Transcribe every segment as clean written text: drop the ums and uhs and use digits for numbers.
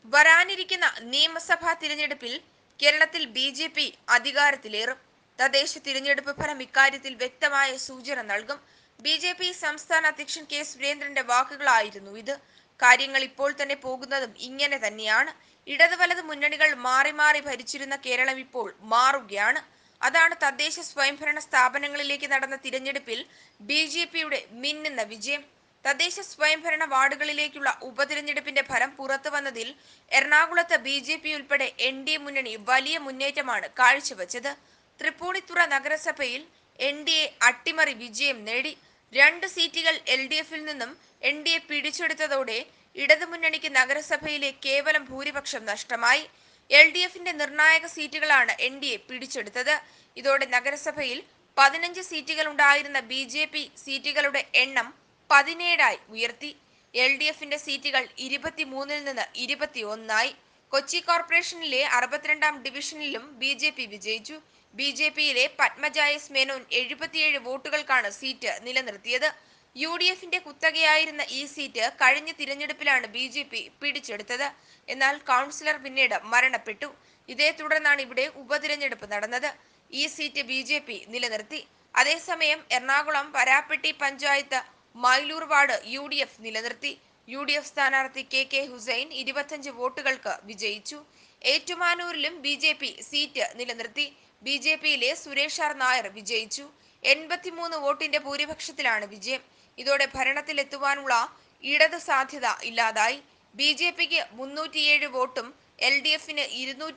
വരാനിരിക്കുന്ന നിയമസഭാ തിരഞ്ഞെടുപ്പിൽ കേരളത്തിൽ ബി.ജെ.പി. അധികാരത്തിലേറും. തദ്ദേശ തിരഞ്ഞെടുപ്പ് ഫലം ഇക്കാര്യത്തിൽ വ്യക്തമായ സൂചന നൽകും. ബി.ജെ.പി. സംസ്ഥാന അധ്യക്ഷൻ കെ. സുരേന്ദ്രന്റെ വാക്കുകളായിരുന്നു ഇത്. കാര്യങ്ങൾ ഇപ്പോൾ തന്നെ പോകുന്നതും ഇങ്ങനെ തന്നെയാണ്. ഇടത് വലത് മുന്നണികൾ മാറി മാറി ഭരിച്ചിരുന്ന കേരളം ഇപ്പോൾ മാറുകയാണ്. അതാണ് തദ്ദേശ സ്വയംഭരണ സ്ഥാപനങ്ങളിലേക്ക് നടന്ന തിരഞ്ഞെടുപ്പിൽ ബി.ജെ.പിയുടെ മിന്നുന്ന വിജയം. തദ്ദേശ സ്വയംഭരണ വാർഡുകളിലേക്കുള്ള ഉപതിരഞ്ഞെടുപ്പിന്റെ ഫലം പുറത്തു വന്നതിൽ എറണാകുളത്ത് ബി.ജെ.പി. ഉൾപ്പെടെ എൻ.ഡി.എ മുന്നണി വലിയ മുന്നേറ്റമാണ് കാഴ്ചവെച്ചത്. തൃപ്പൂണിത്തുറ നഗരസഭയിൽ എൻ.ഡി.എ അട്ടിമറി വിജയം നേടി. 2 സീറ്റുകൾ എൽ.ഡി.എഫിൽ നിന്നും എൻ.ഡി.എ പിടിച്ചെടുത്തതോടെ ഇടതുമുന്നണിക്ക് നഗരസഭയിലെ കേവലം ഭൂരിപക്ഷം നഷ്ടമായി. എൽ.ഡി.എഫിന്റെ നിർണായക സീറ്റുകളാണ് എൻ.ഡി.എ പിടിച്ചെടുത്തത്. ഇതോടെ നഗരസഭയിൽ 15 സീറ്റുകൾ ഉണ്ടായിരുന്ന ബി.ജെ.പി. സീറ്റുകളുടെ എണ്ണം 17 ഉയർത്തി. എൽ.ഡി.എഫിന്റെ സീറ്റുകൾ 23-ൽ നിന്ന് 21 കൊച്ചി കോർപ്പറേഷനിലെ 62-ാം ഡിവിഷനിലും ബി.ജെ.പി. വിജയിച്ചു. ബി.ജെ.പിയിലെ പത്മജ എസ് മേനോൻ 77 വോട്ടുകൾക്കാണ് സീറ്റ് നിലനിർത്തിയത്. യു.ഡി.എഫിന്റെ കുത്തകയായിരുന്ന ഈ സീറ്റ് കഴിഞ്ഞ തിരഞ്ഞെടുപ്പിലാണ് ബി.ജെ.പി. പിടിച്ചെടുത്തത്. എന്നാൽ കൗൺസിലർ പിന്നീട് മരണപ്പെട്ടു. ഇതേ തുടർന്നാണ് ഇവിടെ ഉപതിരഞ്ഞെടുപ്പ് നടന്നത്. ഈ സീറ്റ് ബി.ജെ.പി. നിലനിർത്തി. അതേസമയം എറണാകുളം വരാപ്പെട്ടി പഞ്ചായത്ത് മൈലൂർ വാർഡ് യു.ഡി.എഫ് നിലനിർത്തി. യു.ഡി.എഫ് സ്ഥാനാർത്ഥി കെ. ഹുസൈൻ 25 വോട്ടുകൾക്ക് വിജയിച്ചു. ഏറ്റുമാനൂരിലും ബി.ജെ.പി. സീറ്റ് നിലനിർത്തി. ബി.ജെ.പിയിലെ സുരേഷ് ആർ നായർ വിജയിച്ചു. 83 വോട്ടിന്റെ ഭൂരിപക്ഷത്തിലാണ് വിജയം. ഇതോടെ ഭരണത്തിലെത്തുവാനുള്ള ഇടത് സാധ്യത ഇല്ലാതായി. ബി.ജെ.പിക്ക് 307 വോട്ടും എൽ.ഡി.എഫിന്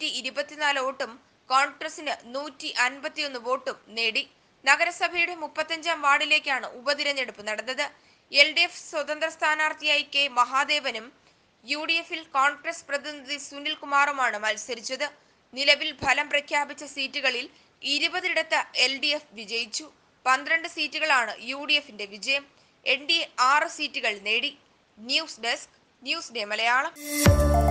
224 വോട്ടും കോൺഗ്രസിന് 151 വോട്ടും നേടി. നഗരസഭയുടെ 35-ാം വാർഡിലേക്കാണ് ഉപതിരഞ്ഞെടുപ്പ് നടന്നത്. എൽ.ഡി.എഫ് സ്വതന്ത്ര സ്ഥാനാർത്ഥിയായി കെ. മഹാദേവനും യു.ഡി.എഫിൽ കോൺഗ്രസ് പ്രതിനിധി സുനിൽ കുമാറുമാണ് മത്സരിച്ചത്. നിലവിൽ ഫലം പ്രഖ്യാപിച്ച സീറ്റുകളിൽ 20-ഇടത്ത് എൽ.ഡി.എഫ് വിജയിച്ചു. 12 സീറ്റുകളാണ് യു.ഡി.എഫിന്റെ വിജയം. എൻ.ഡി.എ 6 സീറ്റുകൾ നേടി. News desk, news day Malayalam.